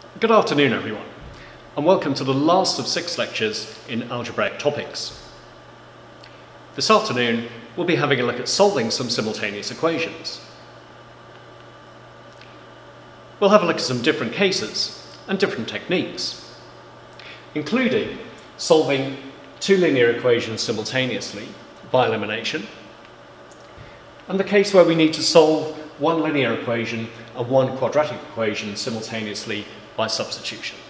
Good afternoon everyone, and welcome to the last of 6 lectures in algebraic topics. This afternoon we'll be having a look at solving some simultaneous equations. We'll have a look at some different cases and different techniques, including solving 2 linear equations simultaneously by elimination, and the case where we need to solve 1 linear equation and 1 quadratic equation simultaneously by substitution.